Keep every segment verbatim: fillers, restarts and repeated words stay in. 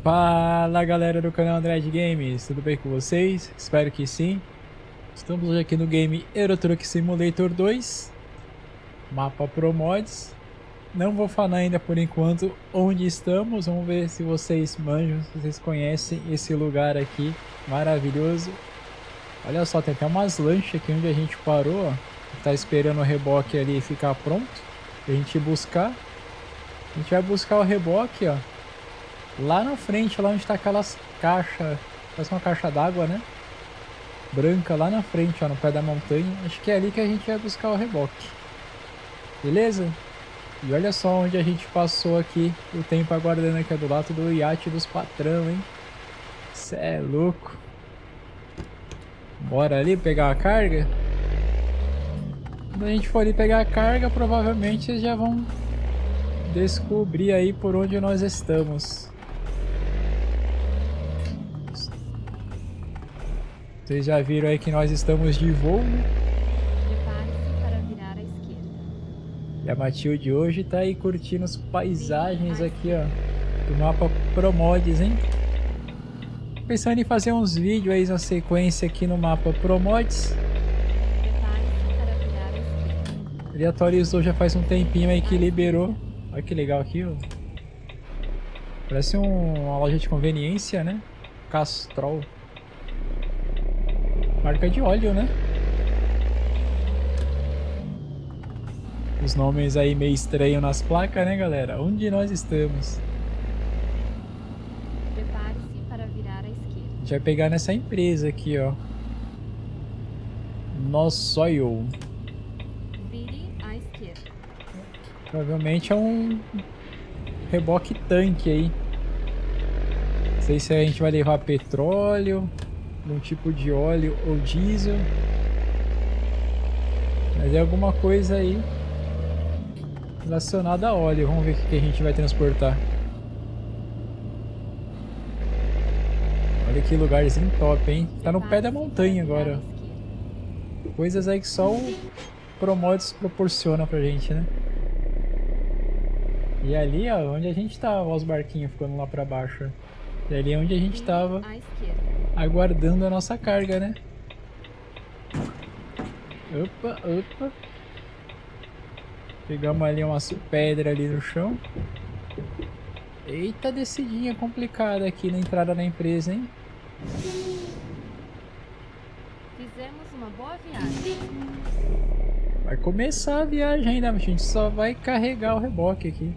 Fala galera do canal Android Games, tudo bem com vocês? Espero que sim. Estamos hoje aqui no game Euro Truck Simulator dois, mapa Pro Mods. Não vou falar ainda por enquanto onde estamos, vamos ver se vocês manjam, se vocês conhecem esse lugar aqui maravilhoso. Olha só, tem até umas lanchas aqui onde a gente parou, ó. Tá esperando o reboque ali ficar pronto pra gente buscar. A gente vai buscar o reboque, ó, lá na frente, lá onde tá aquelas caixas, parece uma caixa d'água, né? Branca, lá na frente, ó, no pé da montanha. Acho que é ali que a gente vai buscar o reboque. Beleza? E olha só onde a gente passou aqui o tempo aguardando aqui, ó, do lado do iate dos patrão, hein? Cê é louco. Bora ali pegar a carga? Quando a gente for ali pegar a carga, provavelmente vocês já vão descobrir aí por onde nós estamos. Vocês já viram aí que nós estamos de voo, né? Prepare-se para virar à esquerda. E a Matilde hoje tá aí curtindo as paisagens aqui, ó, do mapa Pro Mods, hein? Pensando em fazer uns vídeos aí na sequência aqui no mapa Pro Mods. Prepare-se para virar à esquerda. Ele atualizou já faz um tempinho aí que liberou. Olha que legal aqui, ó. Parece um, uma loja de conveniência, né? Castrol. Marca de óleo, né? Os nomes aí meio estranhos nas placas, né, galera? Onde nós estamos? Prepare-se para virar à esquerda. A gente vai pegar nessa empresa aqui, ó. Nosoil. Vire à esquerda. Provavelmente é um reboque tanque aí. Não sei se a gente vai levar petróleo, um tipo de óleo ou diesel. Mas é alguma coisa aí relacionada a óleo. Vamos ver o que a gente vai transportar. Olha que lugarzinho top, hein? Tá no pé da montanha agora. Coisas aí que só o Pro Mods proporciona pra gente, né? E ali, ó, onde a gente tava, ó, os barquinhos ficando lá pra baixo. E ali é onde a gente tava À esquerda. aguardando a nossa carga, né? Opa, opa. Pegamos ali umas pedras ali no chão. Eita, descidinha complicada aqui na entrada da empresa, hein? Fizemos uma boa viagem. Vai começar a viagem ainda, a gente só vai carregar o reboque aqui.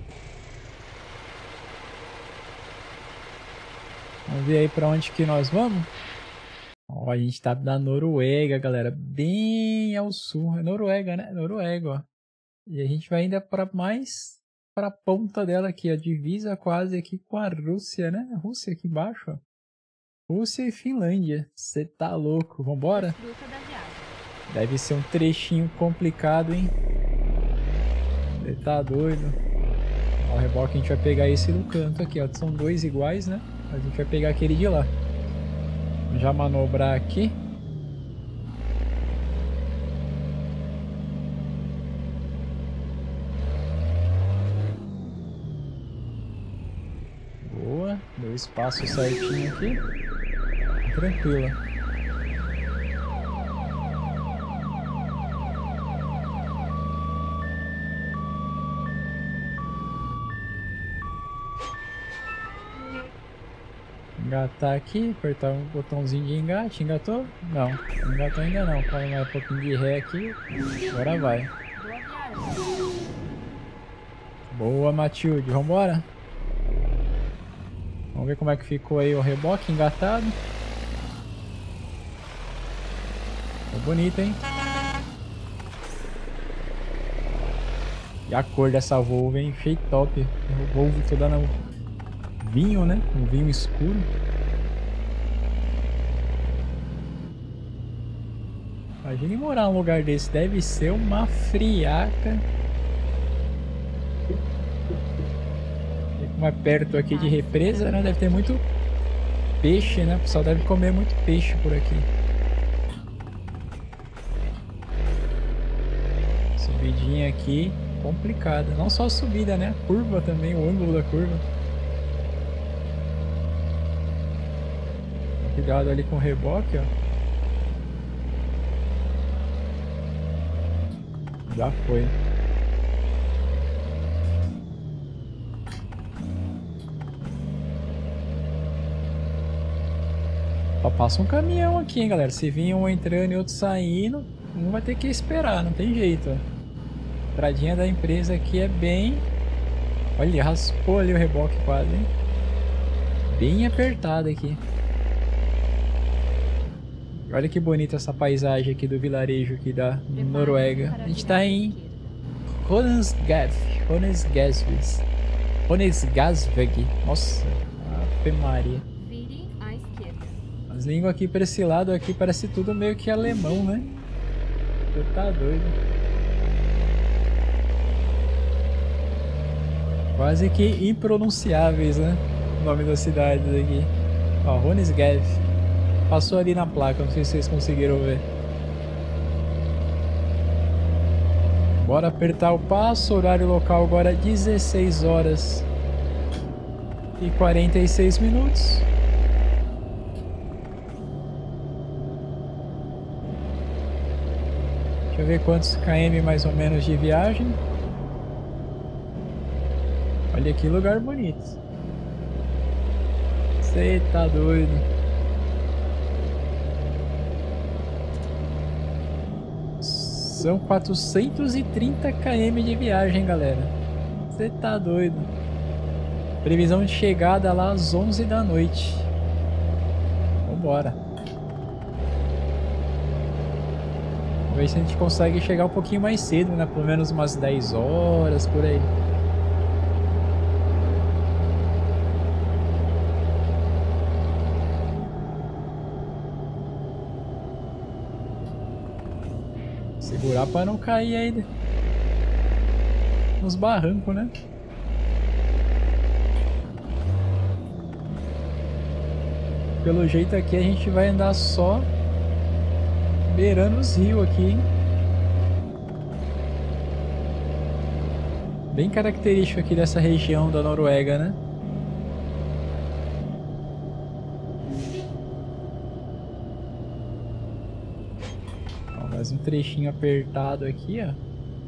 Vamos ver aí pra onde que nós vamos. Ó, a gente tá na Noruega, galera, bem ao sul. É Noruega, né? Noruega, ó. E a gente vai ainda para mais para a ponta dela aqui, a divisa quase aqui com a Rússia, né? A Rússia aqui embaixo, ó. Rússia e Finlândia. Você tá louco? Vambora? Fruta da viagem. Deve ser um trechinho complicado, hein? Você tá doido? Ó, o reboque a gente vai pegar esse no canto aqui, ó. São dois iguais, né? A gente vai pegar aquele de lá. Já manobrar aqui. Boa. Deu espaço certinho aqui. Tranquila. Engatar aqui, apertar um botãozinho de engate, engatou? Não, não engatou ainda não, põe mais um pouquinho de ré aqui, agora vai. Boa viagem. Boa, Matilde, vambora? Vamos ver como é que ficou aí o reboque engatado. Ficou bonito, hein? E a cor dessa Volvo, hein? Achei top. O Volvo tô dando vinho, né? Um vinho escuro. Imagine morar num lugar desse. Deve ser uma friaca. Como é perto aqui de represa, né? Deve ter muito peixe, né? O pessoal deve comer muito peixe por aqui. Subidinha aqui. complicada. Não só a subida, né? A curva também, o ângulo da curva. Cuidado ali com o reboque, ó. Já foi. Ó, passa um caminhão aqui, hein, galera. Se vir um entrando e outro saindo, um vai ter que esperar, não tem jeito, ó. A entradinha da empresa aqui é bem... Olha, raspou ali o reboque quase, hein? Bem apertado aqui. Olha que bonita essa paisagem aqui do vilarejo aqui da Noruega. A gente tá em Honesgav, Honesgasvig. Honesgasvig. Nossa, Ave Maria. Vire à esquerda. As línguas aqui pra esse lado aqui parece tudo meio que alemão, né? Você tá doido. Quase que impronunciáveis, né? O nome da cidade aqui. Ó, Honesgav. Passou ali na placa, não sei se vocês conseguiram ver. Bora apertar o passo, horário local agora dezesseis horas e quarenta e seis minutos. Deixa eu ver quantos km mais ou menos de viagem. Olha que lugar bonito. Cê tá doido. São quatrocentos e trinta quilômetros de viagem, galera. Você tá doido. Previsão de chegada lá às onze da noite. Vambora. Vamos ver se a gente consegue chegar um pouquinho mais cedo, né? Pelo menos umas dez horas, por aí. Segurar para não cair aí nos barrancos, né? Pelo jeito aqui a gente vai andar só beirando os rios aqui, hein? Bem característico aqui dessa região da Noruega, né? Mais um trechinho apertado aqui, ó.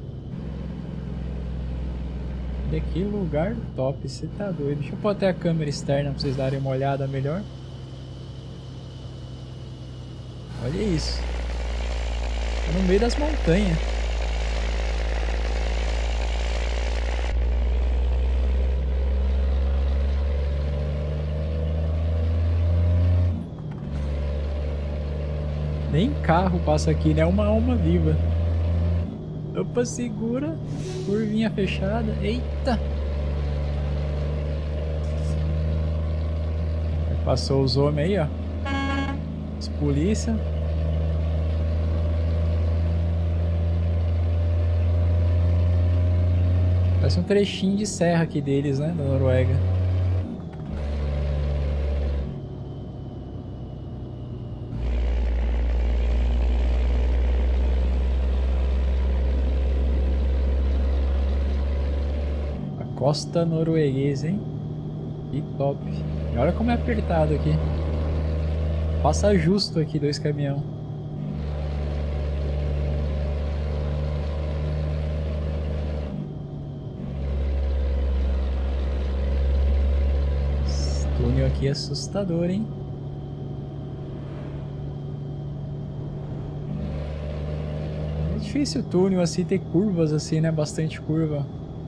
Olha que lugar top, você tá doido. Deixa eu pôr até a câmera externa pra vocês darem uma olhada melhor. Olha isso. Tá no meio das montanhas. Nem carro passa aqui, né? Uma alma viva. Opa, segura. Curvinha fechada. Eita! Passou os homens aí, ó. Os polícia. Parece um trechinho de serra aqui deles, né? Da Noruega. Costa norueguesa, hein? Que top. E olha como é apertado aqui. Passa justo aqui dois caminhão. Esse túnel aqui é assustador, hein? É difícil o túnel assim ter curvas assim, né? Bastante curva.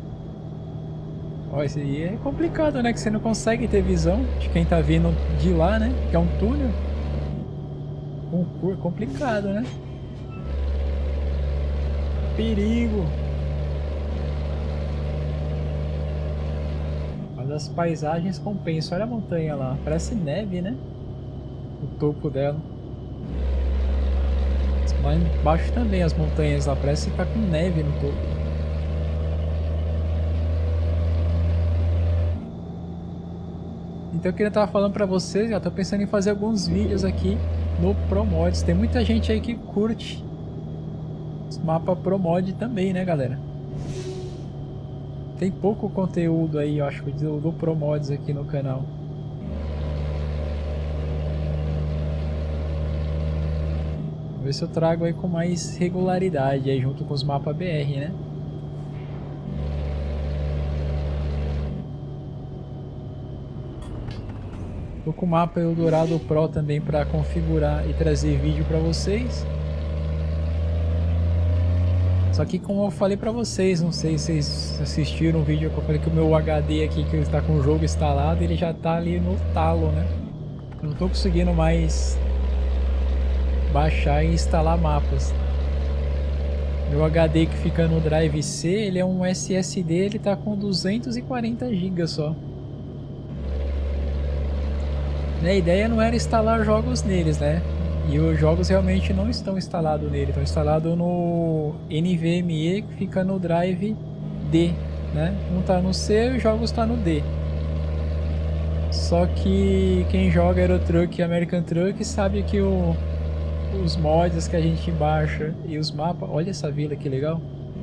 Ó, esse aí é complicado, né? Que você não consegue ter visão de quem tá vindo de lá, né? Que é um túnel. Com curva, complicado, né? Perigo. Mas as paisagens compensam. Olha a montanha lá. Parece neve, né? O topo dela. Lá embaixo também as montanhas lá. Parece que tá com neve no topo. Então eu queria estar falando pra vocês, já tô pensando em fazer alguns vídeos aqui no ProMods. Tem muita gente aí que curte os mapas ProMod também, né, galera? Tem pouco conteúdo aí, eu acho, do, do ProMods aqui no canal. Vou ver se eu trago aí com mais regularidade aí junto com os mapas B R, né? Tô com o mapa Eldorado Pro também para configurar e trazer vídeo para vocês. Só que como eu falei para vocês, não sei se vocês assistiram o vídeo que eu falei que o meu H D aqui que está com o jogo instalado, ele já tá ali no talo, né? Eu não tô conseguindo mais baixar e instalar mapas. Meu H D que fica no Drive C, ele é um S S D, ele tá com duzentos e quarenta gigas só. A ideia não era instalar jogos neles, né? E os jogos realmente não estão instalados nele, estão instalados no N V M E que fica no Drive D, né? Um tá no C e os jogos tá no D. Só que quem joga Euro Truck e American Truck sabe que o, os mods que a gente baixa e os mapas... Olha essa vila que legal!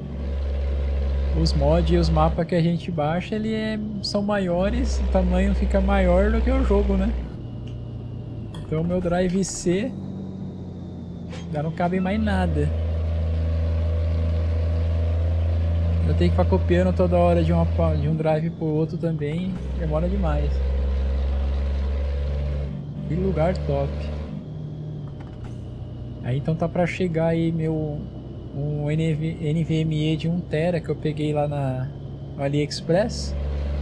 Os mods e os mapas que a gente baixa, ele é, são maiores, o tamanho fica maior do que o jogo, né? Então o meu Drive C já não cabe mais nada. Eu tenho que ficar copiando toda hora de, uma, de um drive pro outro também, demora demais. Que lugar top. Aí então tá pra chegar aí meu um N V M E de um tera que eu peguei lá na, no AliExpress.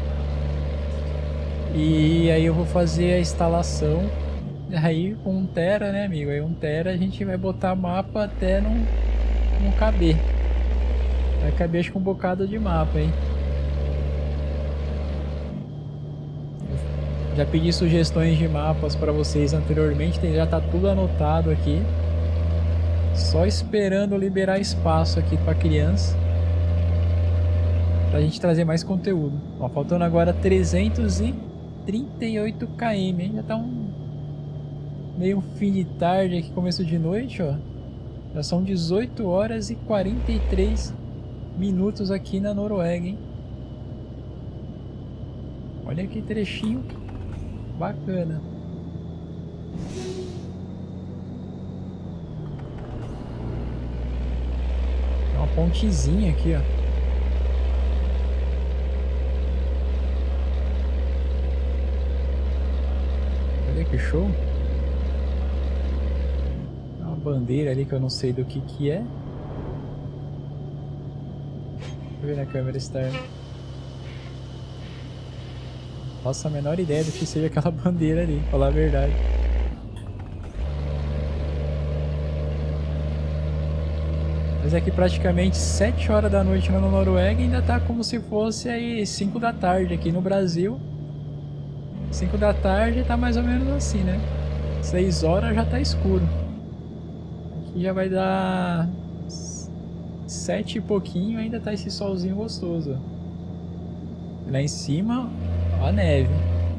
E aí eu vou fazer a instalação. Aí com um tera, né, amigo? Aí um tera a gente vai botar mapa até não, não caber. Vai caber acho que um bocado de mapa, hein? Já pedi sugestões de mapas para vocês anteriormente, já tá tudo anotado aqui. Só esperando liberar espaço aqui para criança. Pra gente trazer mais conteúdo. Ó, faltando agora trezentos e trinta e oito quilômetros, hein? Já tá um meio fim de tarde aqui, começo de noite, ó. Já são dezoito horas e quarenta e três minutos aqui na Noruega, hein? Olha que trechinho bacana. Tem uma pontezinha aqui, ó. Olha que show. Bandeira ali que eu não sei do que que é. Deixa eu ver na câmera externa. Faço a menor ideia do que seja aquela bandeira ali, pra falar a verdade. Mas é que praticamente sete horas da noite na Noruega ainda tá como se fosse aí cinco da tarde aqui no Brasil. cinco da tarde tá mais ou menos assim, né? seis horas já tá escuro. Já vai dar sete e pouquinho, ainda tá esse solzinho gostoso. Lá em cima, ó a neve.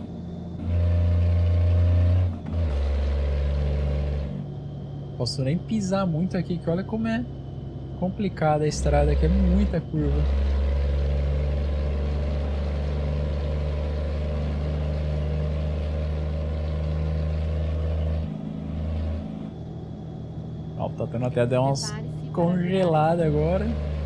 Posso nem pisar muito aqui, que olha como é complicada a estrada aqui, é muita curva. Tá tendo até dar umas congeladas agora.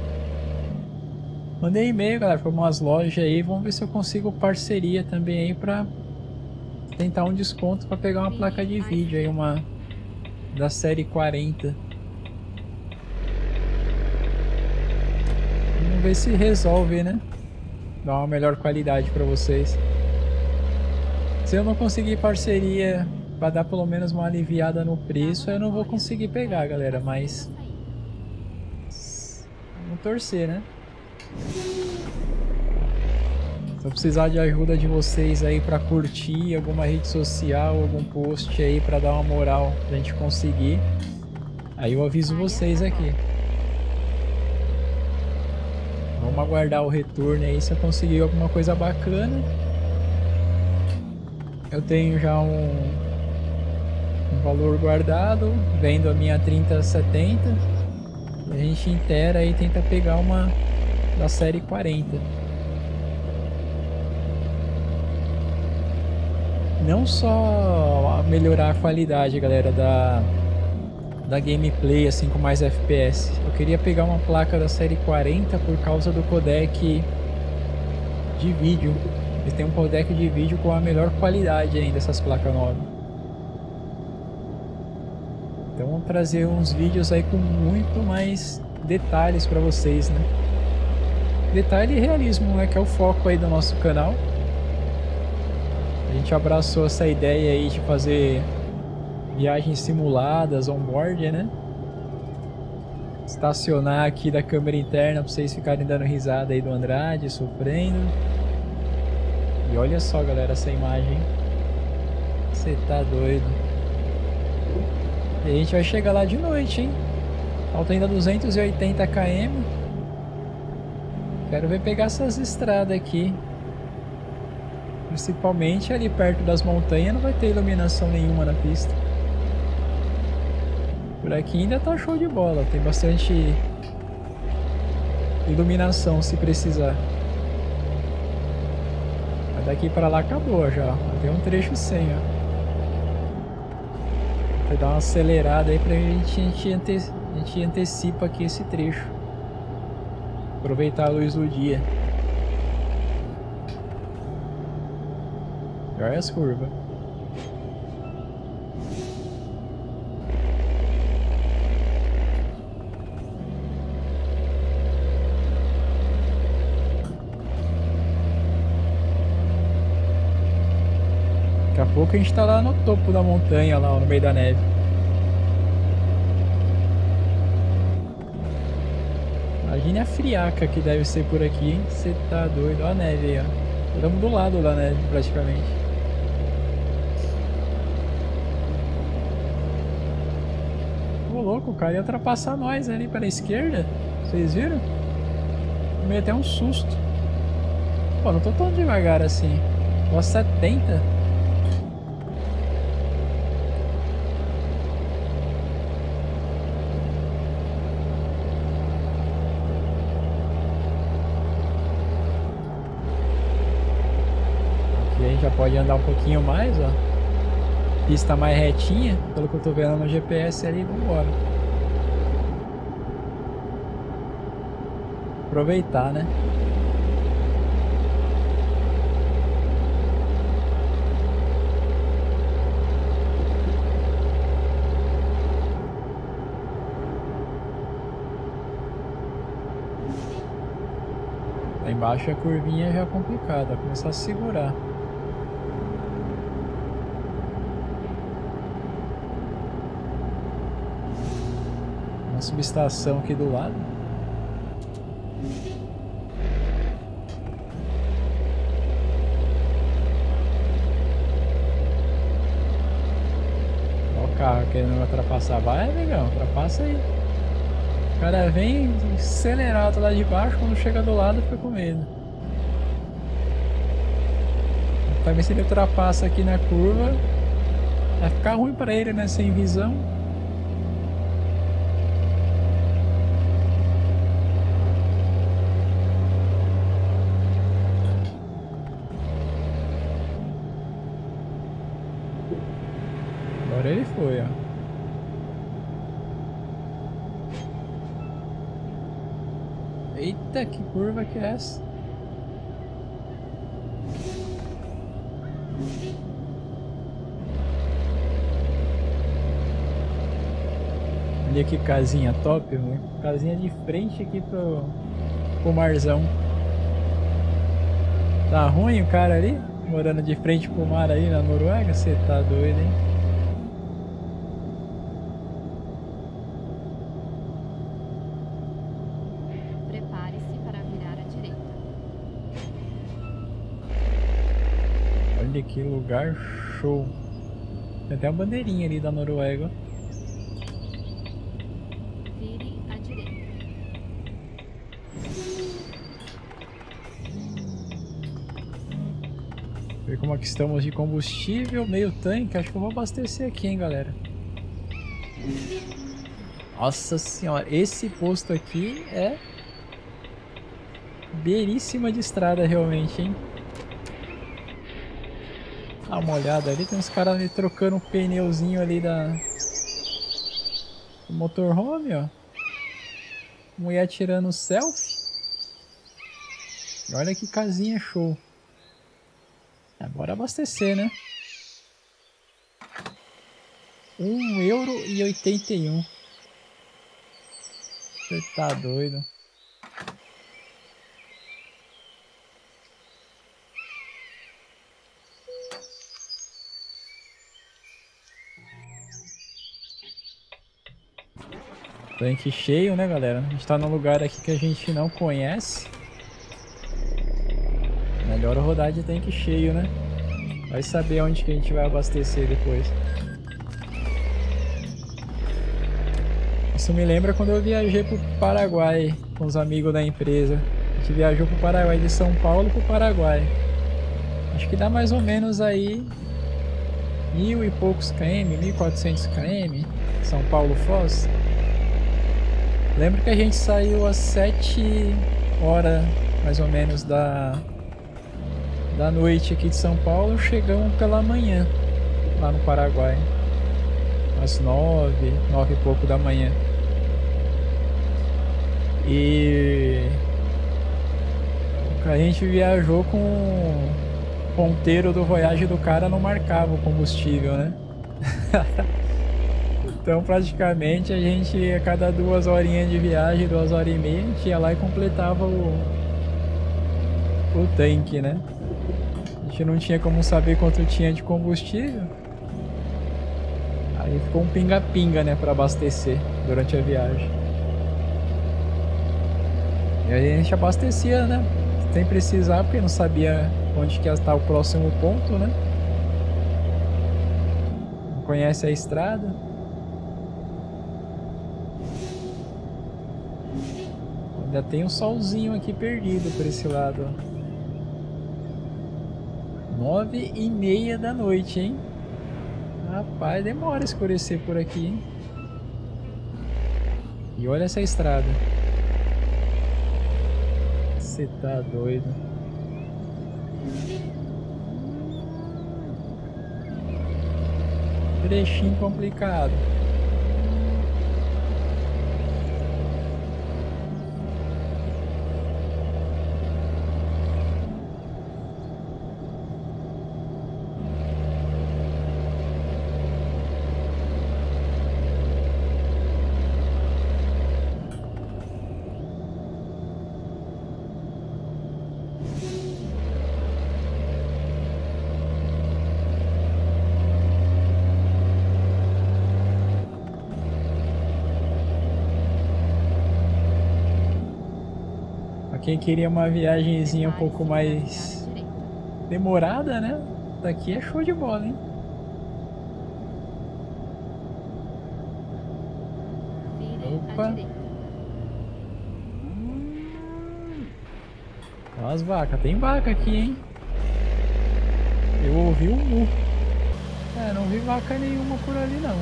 Mandei e-mail, galera, para umas lojas aí. Vamos ver se eu consigo parceria também aí pra tentar um desconto para pegar uma placa de vídeo aí, uma da série quarenta. Vamos ver se resolve, né? Dar uma melhor qualidade para vocês. Se eu não conseguir parceria para dar pelo menos uma aliviada no preço, eu não vou conseguir pegar, galera, mas vamos torcer, né? Se eu precisar de ajuda de vocês aí para curtir alguma rede social, algum post aí para dar uma moral pra gente conseguir, aí eu aviso vocês aqui. Vamos aguardar o retorno aí, se eu conseguir alguma coisa bacana. Eu tenho já um um valor guardado, vendo a minha trinta setenta, a gente inteira e tenta pegar uma da série quarenta. Não só melhorar a qualidade, galera, da, da gameplay assim com mais F P S. Eu queria pegar uma placa da série quarenta por causa do codec de vídeo. Eles têm um codec de vídeo com a melhor qualidade ainda, essas placas novas. Então vamos trazer uns vídeos aí com muito mais detalhes para vocês, né? Detalhe e realismo, né? Que é o foco aí do nosso canal. A gente abraçou essa ideia aí de fazer viagens simuladas, on-board, né? Estacionar aqui da câmera interna para vocês ficarem dando risada aí do Andrade, sofrendo. E olha só, galera, essa imagem. Você tá doido. E a gente vai chegar lá de noite, hein? Falta ainda duzentos e oitenta quilômetros. Quero ver pegar essas estradas aqui. Principalmente ali perto das montanhas não vai ter iluminação nenhuma na pista. Por aqui ainda tá show de bola. Tem bastante iluminação se precisar. Mas daqui pra lá acabou já. Tem um trecho sem, ó. Vou dar uma acelerada aí pra gente, a gente, ante, a gente antecipa aqui esse trecho. Aproveitar a luz do dia. E olha as curvas. Daqui a pouco a gente tá lá no topo da montanha, lá no meio da neve. Imagine a friaca que deve ser por aqui, hein? Você tá doido. Olha a neve aí, ó. Estamos do lado da neve, praticamente. Ô, louco, o cara ia ultrapassar nós ali pela esquerda. Vocês viram? Tomei até um susto. Pô, não tô tão devagar assim. Tô a setenta. Já pode andar um pouquinho mais, ó. Pista mais retinha, pelo que eu tô vendo no G P S ali, vambora. Aproveitar, né? Lá embaixo a curvinha já é complicada, vai começar a segurar. Subestação aqui do lado. Olha o carro querendo me ultrapassar. Vai, amigão, ultrapassa aí. O cara vem acelerado lá de baixo, quando chega do lado fica com medo. Vai ver se ele ultrapassa aqui na curva. Vai ficar ruim pra ele, né? Sem visão. Ele foi, ó. Eita, que curva que é essa? Olha que casinha top, mano. Casinha de frente aqui pro, pro marzão. Tá ruim o cara ali? Morando de frente pro mar aí na Noruega? Você tá doido, hein? Olha que lugar show. Tem até a bandeirinha ali da Noruega. Vire à direita. Ver como é que estamos de combustível. Meio tanque. Acho que eu vou abastecer aqui, hein, galera. Nossa senhora. Esse posto aqui é beiríssima de estrada realmente, hein. Dá uma olhada ali, tem uns caras ali trocando um pneuzinho ali da motorhome, ó. Mulher tirando selfie. E olha que casinha show. É, bora abastecer, né? Um euro e oitenta e um. Você tá doido? Tanque cheio, né, galera? A gente tá num lugar aqui que a gente não conhece. Melhor rodar de tanque cheio, né? Vai saber onde que a gente vai abastecer depois. Isso me lembra quando eu viajei pro Paraguai com os amigos da empresa. A gente viajou pro Paraguai, de São Paulo pro Paraguai. Acho que dá mais ou menos aí mil e poucos km, mil e quatrocentos km, São Paulo Foz. Lembro que a gente saiu às sete horas mais ou menos da da noite aqui de São Paulo, chegamos pela manhã lá no Paraguai, às nove, nove e pouco da manhã. E a gente viajou com o ponteiro do Voyage do cara, não marcava o combustível, né? Então praticamente a gente, a cada duas horinhas de viagem, duas horas e meia, a gente ia lá e completava o, o tanque, né? A gente não tinha como saber quanto tinha de combustível. Aí ficou um pinga-pinga, né, para abastecer durante a viagem. E aí a gente abastecia, né, sem precisar, porque não sabia onde que ia estar o próximo ponto, né? Não conhece a estrada. Ainda tem um solzinho aqui perdido por esse lado, ó. Nove e meia da noite, hein? Rapaz, demora a escurecer por aqui, hein? E olha essa estrada. Você tá doido? Trechinho complicado. Quem queria uma viagenzinha um pouco mais demorada, né? Daqui é show de bola, hein? Opa! Olha as vacas. Tem vaca aqui, hein? Eu ouvi um mu. É, não vi vaca nenhuma por ali, não.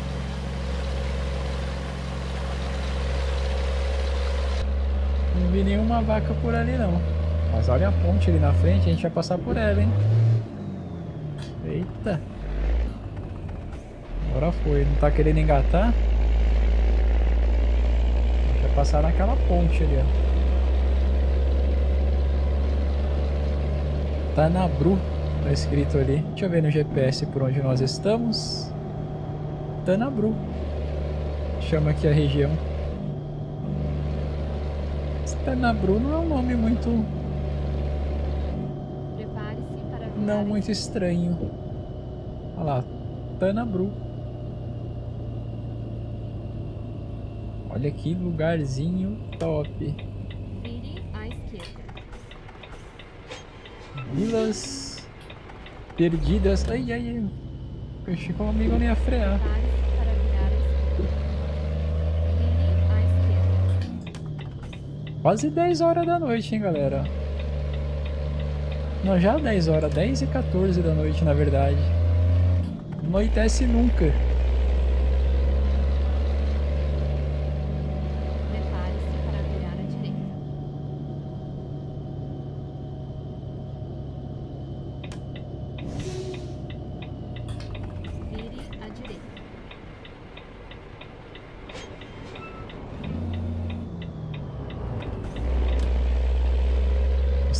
Não vi nenhuma vaca por ali, não. Mas olha a ponte ali na frente, a gente vai passar por ela, hein? Eita! Agora foi. Não tá querendo engatar? A gente vai passar naquela ponte ali, ó. Tanabru, tá escrito ali. Deixa eu ver no G P S por onde nós estamos. Tanabru. Chama aqui a região. Tanabru não é um nome muito... não muito estranho. Olha lá, Tanabru. Olha que lugarzinho top. Vire à esquerda. Vilas perdidas. Ai, ai, ai. Eu achei que o amigo não ia frear. Para virar à esquerda. Quase dez horas da noite, hein, galera. Não, já dez horas. dez e quatorze da noite, na verdade. Não anoitece nunca. Prepare-se para virar à direita. Vire à direita.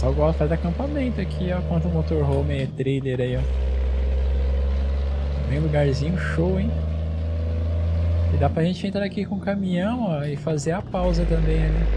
pessoal gosta, faz acampamento aqui, ó. Quanto motorhome e trailer aí, ó. Bem lugarzinho show, hein? E dá pra gente entrar aqui com o caminhão, ó, e fazer a pausa também ali.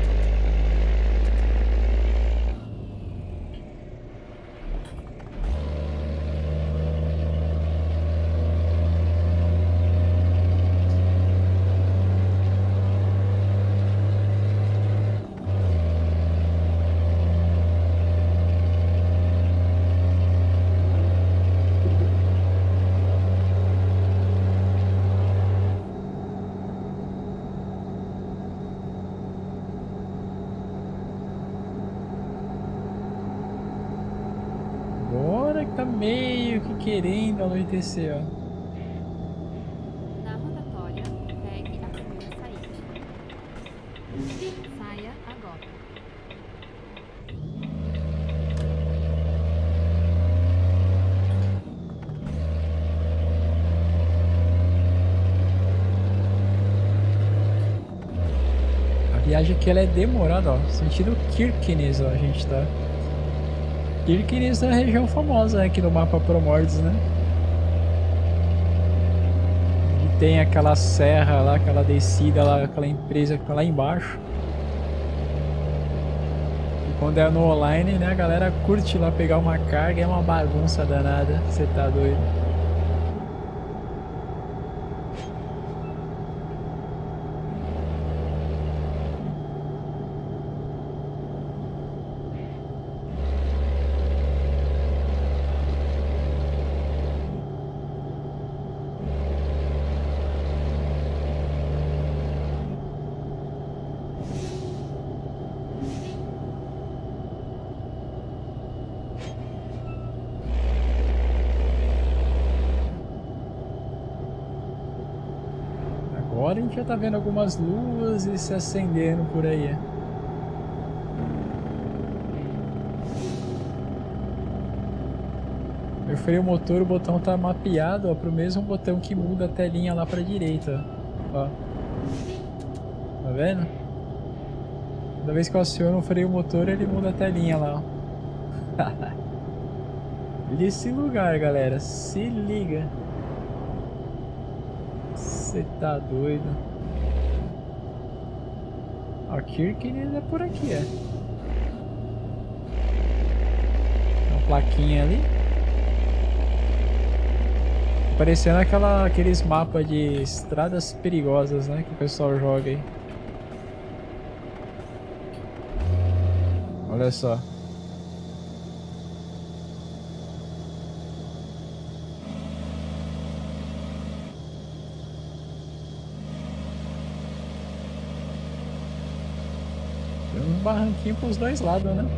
Tá meio que querendo anoitecer, ó. Na rotatória, pegue a primeira saída. Saia agora. A viagem aqui ela é demorada, ó. Sentido Kirkenes, ó, a gente tá. Kirkenes é a região famosa, né, aqui no mapa Promordes, né? E tem aquela serra lá, aquela descida lá, aquela empresa que tá lá embaixo. E quando é no online, né, a galera curte lá pegar uma carga, é uma bagunça danada, você tá doido. Agora a gente já tá vendo algumas luzes se acendendo por aí. Eu freio o motor, o botão tá mapeado, ó, pro mesmo botão que muda a telinha lá pra direita, ó. Tá vendo? Toda vez que eu aciono o freio motor, ele muda a telinha lá, ó. Olha esse lugar, galera, se liga. Você tá doido. Ó, Kirkenes é por aqui, é. Uma plaquinha ali. Parecendo aquela, aqueles mapas de estradas perigosas, né? Que o pessoal joga aí. Olha só. Tem um barranquinho pros dois lados, né?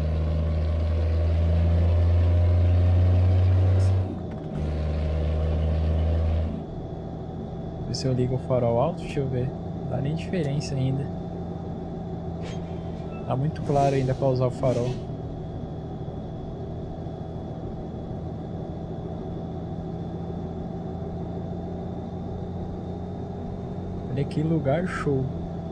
Ver se eu ligo o farol alto, deixa eu ver. Não dá nem diferença ainda. Tá muito claro ainda pra usar o farol. Olha que lugar show.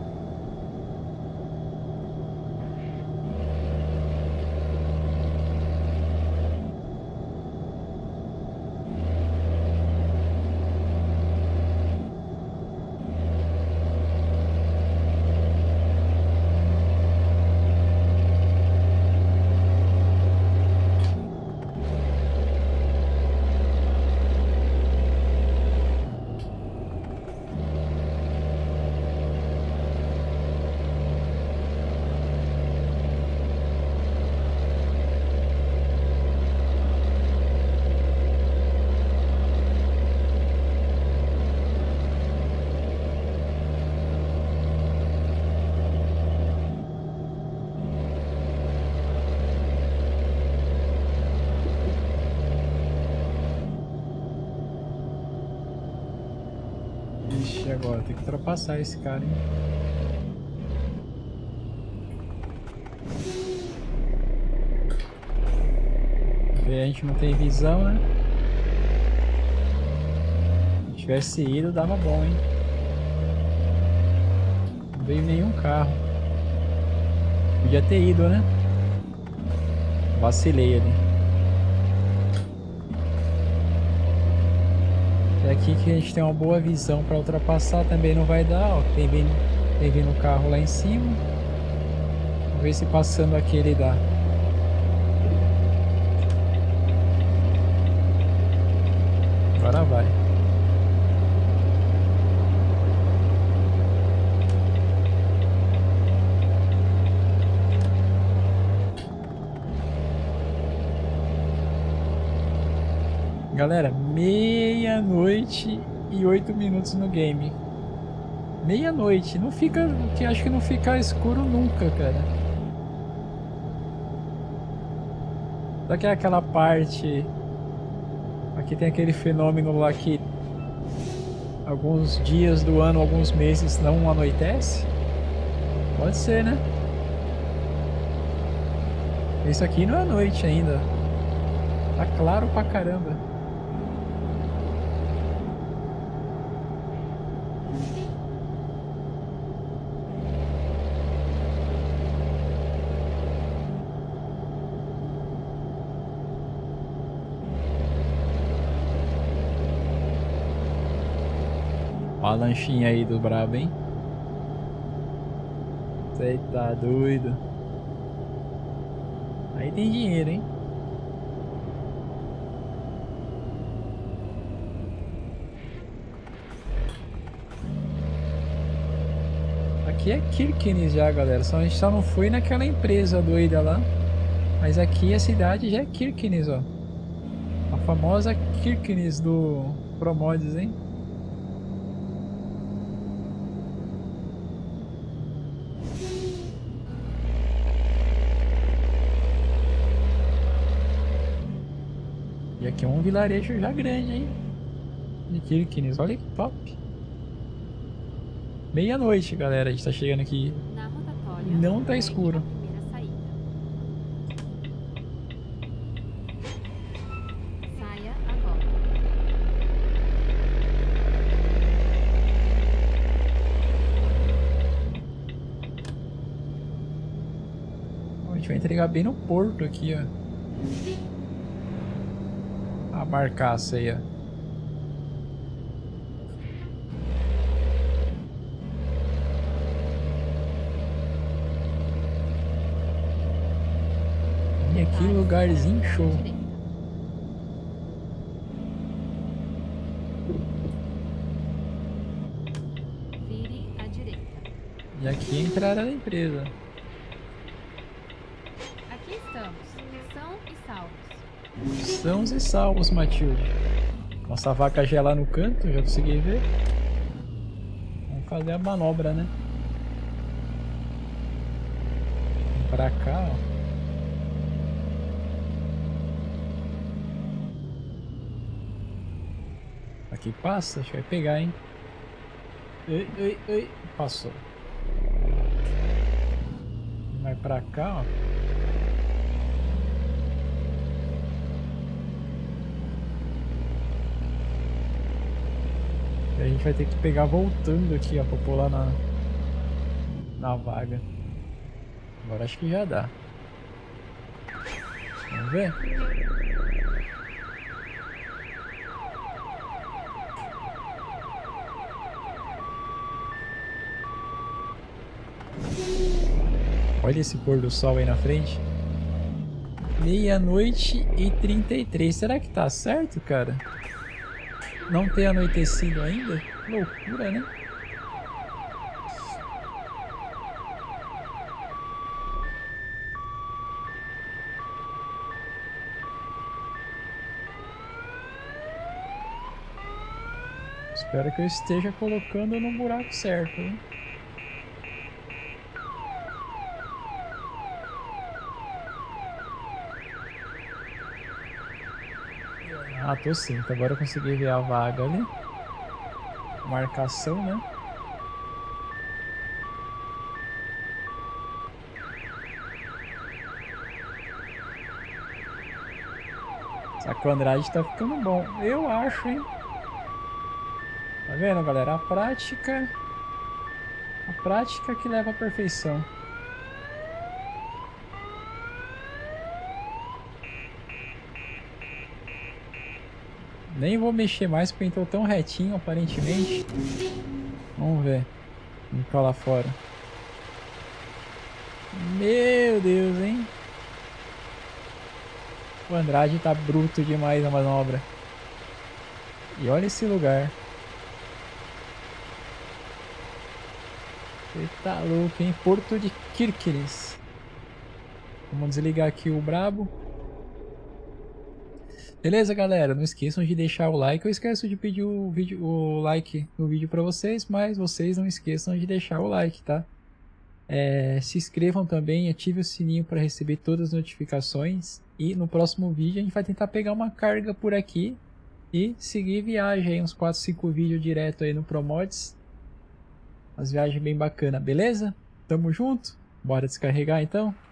Ixi, agora tem que ultrapassar esse cara, hein? A gente não tem visão, né? Se tivesse ido, dava bom, hein? Não veio nenhum carro. Podia ter ido, né? Vacilei ali. É aqui que a gente tem uma boa visão para ultrapassar, também não vai dar, ó. Tem vindo, tem vindo o carro lá em cima. Vamos ver se passando aqui ele dá. Agora vai. Galera, meia-noite e oito minutos no game. Meia-noite, não fica, que acho que não fica escuro nunca, cara. Só que é aquela parte, aqui tem aquele fenômeno lá que alguns dias do ano, alguns meses não anoitece. Pode ser, né? Isso aqui não é noite ainda. Tá claro pra caramba. Olha a lanchinha aí do brabo, hein? Você tá doido? Aí tem dinheiro, hein? Aqui é Kirkenes já, galera. Só, a gente só não foi naquela empresa doida lá. Mas aqui a cidade já é Kirkenes, ó. A famosa Kirkenes do Promods, hein? E aqui é um vilarejo já grande, hein? De Kirkenes, olha que top. Meia-noite, galera, a gente tá chegando aqui. Na rotatória, Não tá pegue escuro. a primeira saída. Saia agora. A gente vai entregar bem no porto aqui, ó. A barcaça aí, ó. E aqui lugarzinho show. Vire à direita. E aqui é a entrada da empresa. Aqui estamos, são e salvos. Sãos e salvos, Matilde. Nossa vaca já é lá no canto, já consegui ver. Vamos fazer a manobra, né? Vamos pra cá, ó. Aqui passa, acho que vai pegar, hein? Ei, ei, ei. Passou. Vai pra cá, ó. E a gente vai ter que pegar voltando aqui, ó, pra pular na, na vaga. Agora acho que já dá. Vamos ver? Olha esse pôr do sol aí na frente. Meia-noite e trinta e três. Será que tá certo, cara? Não ter anoitecido ainda? Loucura, né? Espero que eu esteja colocando no buraco certo, hein? Ah, tô sim. Então agora eu consegui ver a vaga ali. Marcação, né? Só que o Andrade tá ficando bom. Eu acho, hein? Tá vendo, galera? A prática... A prática que leva à perfeição. Nem vou mexer mais porque entrou tão retinho aparentemente. Vamos ver. Vamos pra lá fora. Meu Deus, hein? O Andrade tá bruto demais na manobra. E olha esse lugar. Você tá louco, hein? Porto de Kirkenes. Vamos desligar aqui o brabo. Beleza, galera? Não esqueçam de deixar o like. Eu esqueço de pedir o, vídeo, o like no vídeo pra vocês, mas vocês não esqueçam de deixar o like, tá? É, se inscrevam também, ative o sininho para receber todas as notificações. E no próximo vídeo a gente vai tentar pegar uma carga por aqui e seguir viagem aí, uns quatro, cinco vídeos direto aí no Promods. Umas viagens bem bacanas, beleza? Tamo junto? Bora descarregar então?